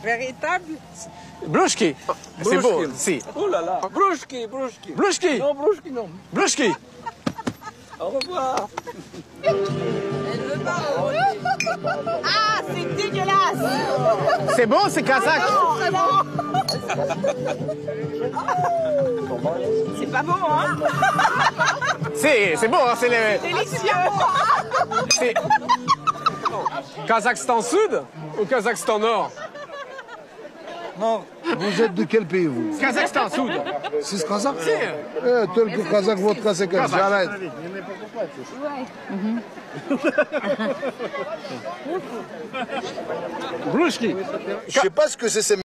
Véritable. Blouchki. C'est beau, si. Oh là là. Brouchki, brouchki. Blouchki. Non, brouchki, non. Blouchki. Au revoir. Ah, c'est dégueulasse. C'est beau, c'est kazakh. C'est pas beau, hein? C'est beau, hein, c'est le... Délicieux. C'est... Kazakhstan Sud ou Kazakhstan Nord? Non. Vous êtes de quel pays, vous? Kazakhstan Sud. C'est kazakh? Si. Turc, kazakh, vodka, c'est comme ça. J'arrête. Blouchki. Je sais pas ce que c'est ces